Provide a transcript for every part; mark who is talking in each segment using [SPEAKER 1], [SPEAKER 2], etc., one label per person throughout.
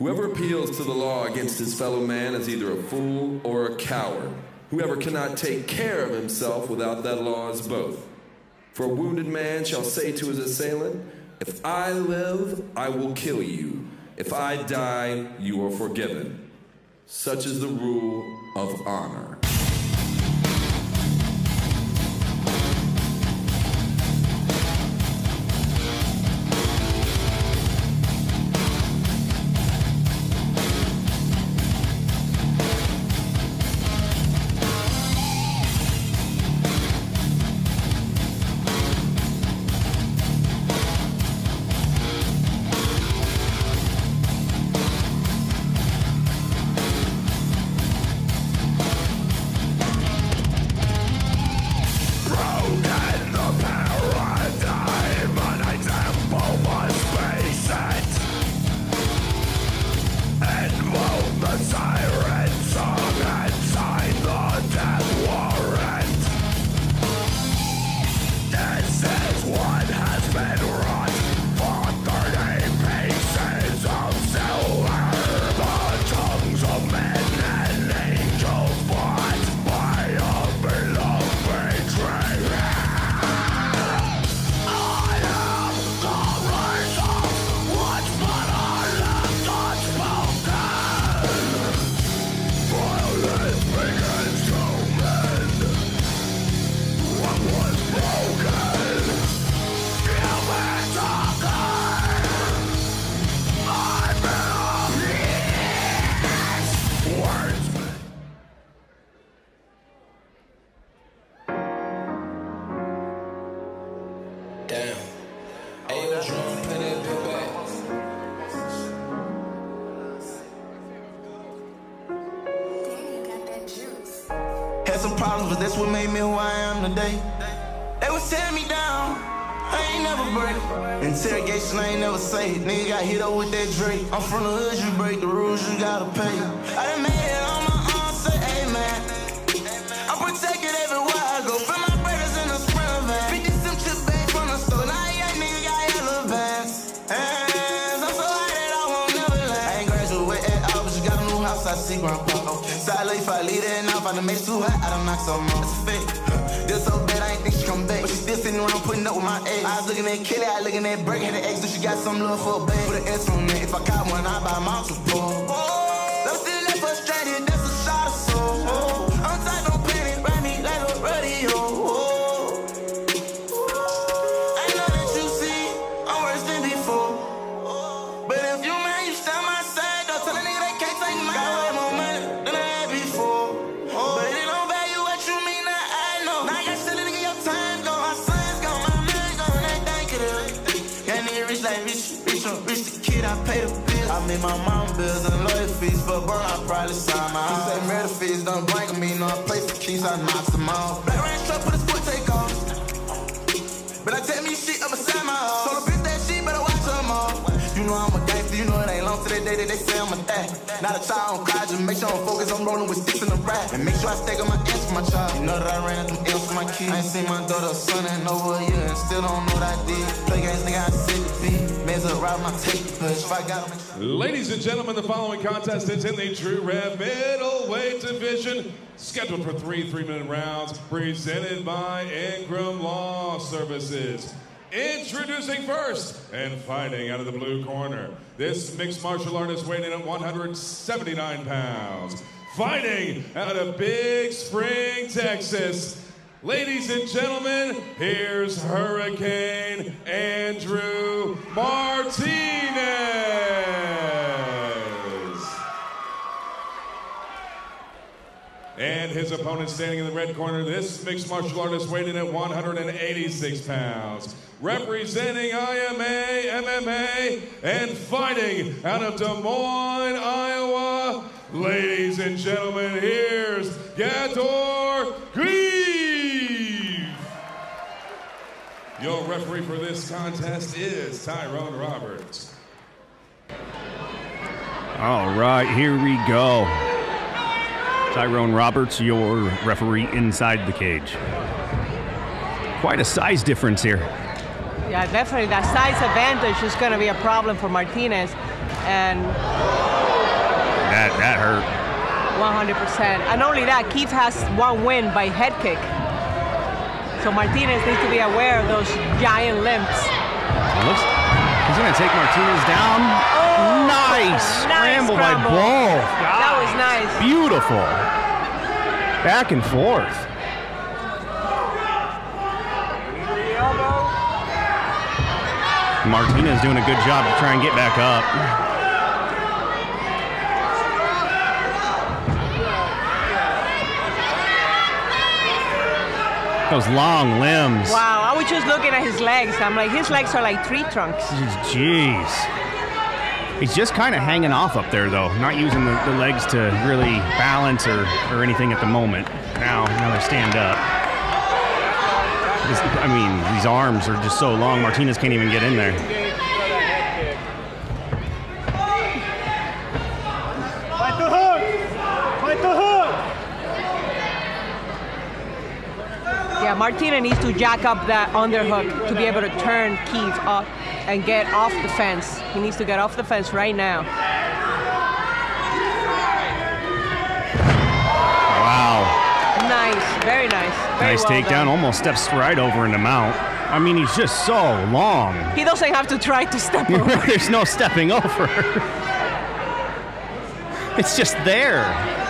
[SPEAKER 1] Whoever appeals to the law against his fellow man is either a fool or a coward. Whoever cannot take care of himself without that law is both. For a wounded man shall say to his assailant, if I live, I will kill you. If I die, you are forgiven. Such is the rule of honor.
[SPEAKER 2] Had some problems, but that's what made me who I am today. They was tearing me down, I ain't never break. Interrogation, I ain't never say. Nigga got hit up with that Drake. I'm from the hood, you break the rules, you gotta pay. I done made it on my own, say amen. I'm protected everywhere I go. From my brothers in the sprinter van. 50 some chip bags from the store. Now young nigga got yellow bands. And I'm so high that I won't never land. I ain't graduate at all, but you got a new house, I see grandpa. So I if I leave it now, if I done made it too hot, I done knock some more. It's a fake. This so bad, I ain't think she come back. But she still sitting around putting up with my ex. I was looking at Kelly, I looking at Burke, had an ex, so she got some love for a bag. Put an S on it, if I caught one, I buy multiple. I'm still left frustrated, that's a shot of soul. I'm tired, don't panic, ride me like a rodeo. I know that you see, I'm worse than before. But if you man, you stand my side, don't tell a nigga they can't take my got way more money than I had before. But it don't value what you mean, now I know. Now I got shit to get your time gone, my son's gone, my man's gone, they think it is. Got nigga rich like rich the kid, I pay the bills. I made my mom bills and lawyer fees, but bro, I probably sign my house. He say murder fees don't bring me no place for keys, I knock them off. Black range truck, put a sport take off. But I tell me shit up beside my house. Told a bitch that shit, better watch her more. You know I'm a gangster, you know it ain't long to the day that they say I'm a dad. Not a child on cry, just make sure I'm focused on rolling with sticks in the rap. And make sure I stack up my ends for my child. You know that I ran up them L's for my kids. I ain't seen my daughter or son in over a year and still don't know what I did. Play games, nigga, I said to be. Man's up, route my tape push. If I got them.
[SPEAKER 3] Ladies and gentlemen, the following contest is in the True Rev middleweight division, scheduled for 3 3-minute rounds, presented by Ingram Law Services. Introducing first and fighting out of the blue corner, this mixed martial artist weighing in at 179 pounds. Fighting out of Big Spring, Texas. Ladies and gentlemen, here's Hurricane Andrew Martinez. And his opponent standing in the red corner, this mixed martial artist weighing in at 186 pounds. Representing IMA, MMA, and fighting out of Des Moines, Iowa, ladies and gentlemen, here's Gador Grieve. Your referee for this contest is Tyrone Roberts.
[SPEAKER 4] All right, here we go. Tyrone Roberts, your referee inside the cage. Quite a size difference here.
[SPEAKER 5] Yeah, definitely that size advantage is going to be a problem for Martinez. And
[SPEAKER 4] that hurt.
[SPEAKER 5] 100%. And not only that, Keith has one win by head kick. So Martinez needs to be aware of those giant limbs.
[SPEAKER 4] He's going to take Martinez down.
[SPEAKER 5] Oh,
[SPEAKER 4] nice scramble by both.
[SPEAKER 5] That was nice.
[SPEAKER 4] Beautiful. Back and forth. Martinez doing a good job to try and get back up. Those long limbs.
[SPEAKER 5] Wow, I was just looking at his legs. I'm like, his legs are like tree trunks.
[SPEAKER 4] Jeez. He's just kind of hanging off up there, though. Not using the legs to really balance or anything at the moment. Now they stand up. I mean, these arms are just so long. Martinez can't even get in there.
[SPEAKER 6] Fight the hook! Fight the hook!
[SPEAKER 5] Yeah, Martinez needs to jack up that underhook to be able to turn Keith up and get off the fence. He needs to get off the fence right now.
[SPEAKER 4] Wow.
[SPEAKER 5] Nice, very nice. Very
[SPEAKER 4] Nice
[SPEAKER 5] well
[SPEAKER 4] takedown,
[SPEAKER 5] done.
[SPEAKER 4] almost steps right over in the mount. I mean, he's just so long.
[SPEAKER 5] He doesn't have to try to step over.
[SPEAKER 4] There's no stepping over. It's just there.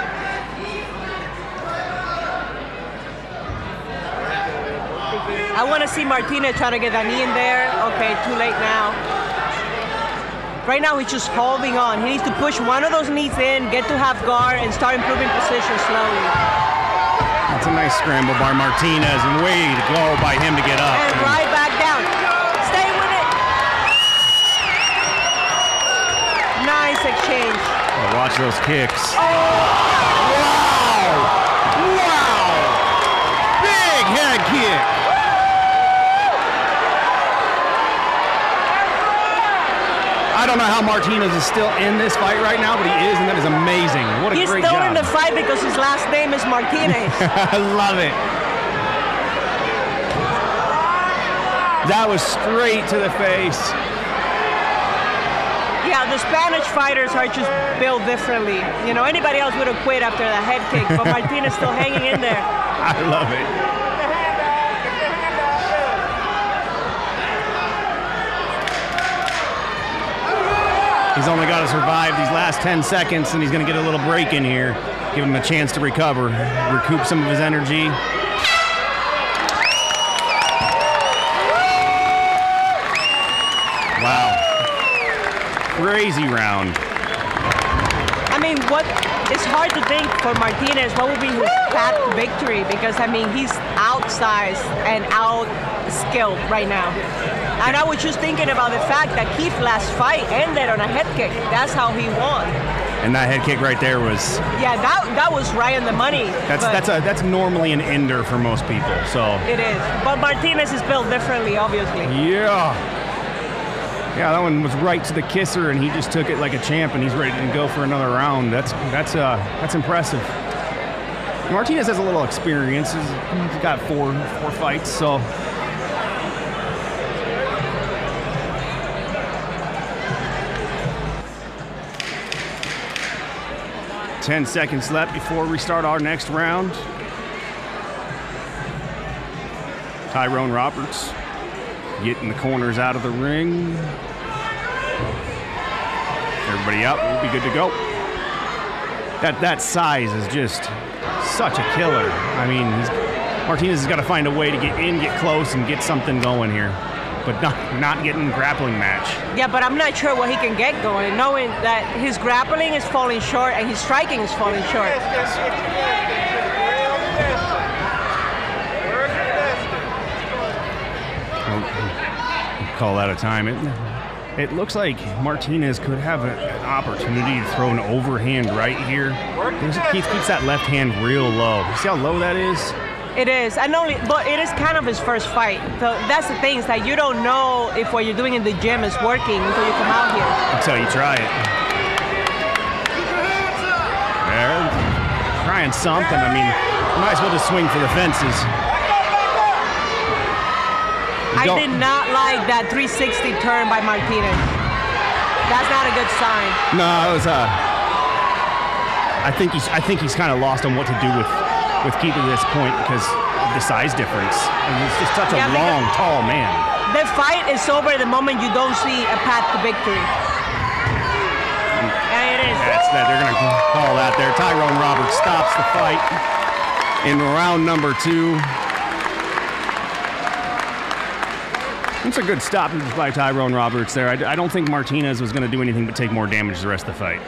[SPEAKER 5] I want to see Martinez trying to get that knee in there. Okay, too late now. Right now, he's just holding on. He needs to push one of those knees in, get to half guard, and start improving position slowly.
[SPEAKER 4] That's a nice scramble by Martinez, and way to go by him to get up.
[SPEAKER 5] And right back down. Stay with it. Nice exchange.
[SPEAKER 4] Oh, watch those kicks.
[SPEAKER 5] Oh.
[SPEAKER 4] Wow! Wow! Big head kick. I don't know how Martinez is still in this fight right now, but he is, and that is amazing. What a
[SPEAKER 5] He's
[SPEAKER 4] great
[SPEAKER 5] still
[SPEAKER 4] job.
[SPEAKER 5] in the fight because his last name is Martinez.
[SPEAKER 4] I love it. That was straight to the face.
[SPEAKER 5] Yeah, the Spanish fighters are just built differently. You know, anybody else would have quit after the head kick, but Martinez still hanging in there.
[SPEAKER 4] I love it. He's only got to survive these last 10 seconds, and he's going to get a little break in here. Give him a chance to recover, recoup some of his energy. Wow. Crazy round.
[SPEAKER 5] I mean, it's hard to think for Martinez what will be his path to victory because, I mean, he's outsized and out-skilled right now. And I was just thinking about the fact that Keith's last fight ended on a head kick. That's how he won.
[SPEAKER 4] And that head kick right there was...
[SPEAKER 5] Yeah, that was right on the money.
[SPEAKER 4] That's normally an ender for most people, so...
[SPEAKER 5] It is. But Martinez is built differently, obviously.
[SPEAKER 4] Yeah. Yeah, that one was right to the kisser, and he just took it like a champ, and he's ready to go for another round. That's impressive. Martinez has a little experience. He's got four fights, so... 10 seconds left before we start our next round. Tyrone Roberts getting the corners out of the ring. Everybody out, we'll be good to go. That size is just such a killer. I mean, Martinez has got to find a way to get in, get close, and get something going here. But not getting grappling match.
[SPEAKER 5] Yeah, but I'm not sure what he can get going, knowing that his grappling is falling short and his striking is falling short.
[SPEAKER 4] Call that a time. It looks like Martinez could have an opportunity to throw an overhand right here. Keith keeps that left hand real low. You see how low that is?
[SPEAKER 5] It is, but it is kind of his first fight. So that's the thing, is that you don't know if what you're doing in the gym is working until you come out here.
[SPEAKER 4] Until you try it. There, trying something. I mean, you might as well just swing for the fences.
[SPEAKER 5] I did not like that 360 turn by Martinez. That's not a good sign.
[SPEAKER 4] No, it was I think he's kind of lost on what to do with Keith at this point because of the size difference. And he's just such a long, tall man.
[SPEAKER 5] The fight is over the moment you don't see a path to victory. And it is.
[SPEAKER 4] That's that. They're going to call that there. Tyrone Roberts stops the fight in round number 2. It's a good stoppage by Tyrone Roberts there. I don't think Martinez was going to do anything but take more damage the rest of the fight.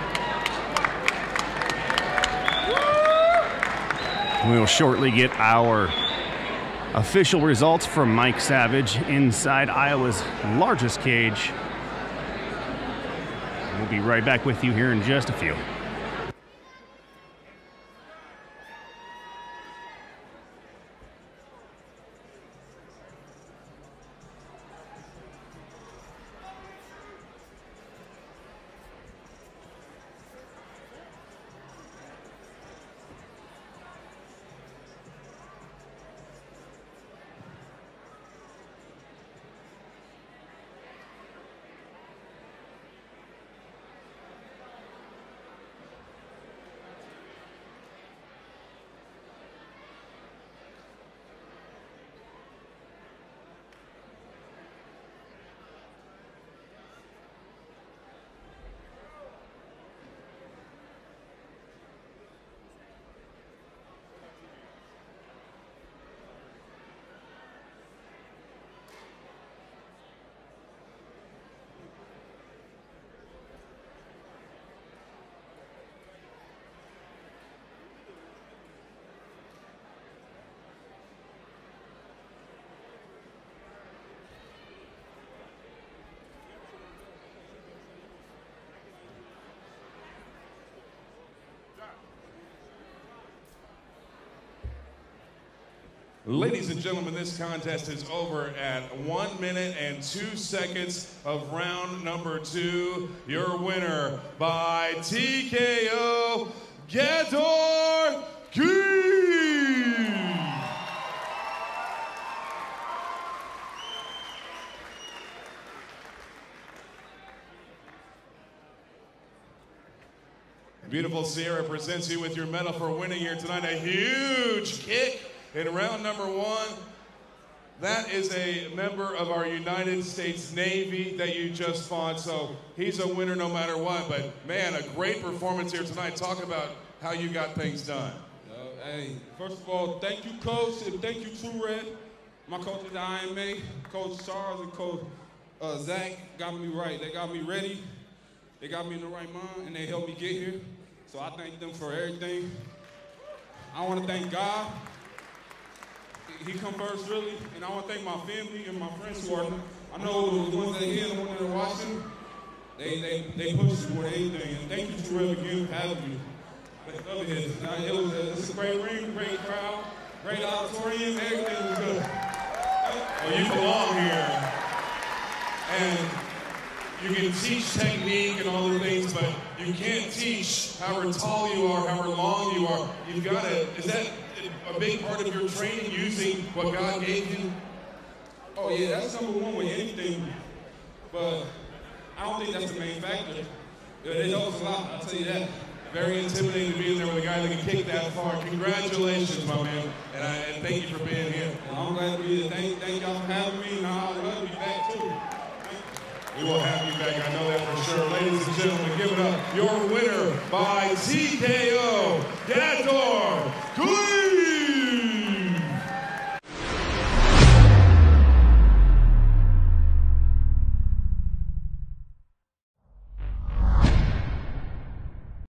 [SPEAKER 4] We will shortly get our official results from Mike Savage inside Iowa's largest cage. We'll be right back with you here in just a few.
[SPEAKER 3] Ladies and gentlemen, this contest is over at 1 minute and 2 seconds of round number 2. Your winner by TKO, Gador Keith. Beautiful Sierra presents you with your medal for winning here tonight. A huge kick in round number 1. That is a member of our United States Navy that you just fought, so he's a winner no matter what. But man, a great performance here tonight. Talk about how you got things done.
[SPEAKER 7] Hey, first of all, thank you, Coach, and thank you, True Red. My coach at the IMA, Coach Charles and Coach Zach got me right. They got me ready. They got me in the right mind, and they helped me get here. So I thank them for everything. I want to thank God. He come first, really, and I want to thank my family and my friends who are, I know the ones that are here and the ones that are watching, they push me more than anything. And thank you, True Red, again for having me. It's a great ring, great crowd, great auditorium, everything was good.
[SPEAKER 3] Well, you belong here. And you can teach technique and all the things, but you can't teach however tall you are, however long you are. You've got to, is that a big part of your training, using what God gave you?
[SPEAKER 7] Oh yeah, that's number one with anything, but I don't think that's the main factor. It helps a lot, I'll tell you that.
[SPEAKER 3] Very intimidating to be in there with a guy that can kick that far. Congratulations, my man, and thank you for being here.
[SPEAKER 7] Well, I'm glad to be here. Thank y'all for having me, and I'll love to be back too.
[SPEAKER 3] We will have you back, I know that for sure. Ladies and gentlemen, give it up. Your winner by TKO, Gador Keith.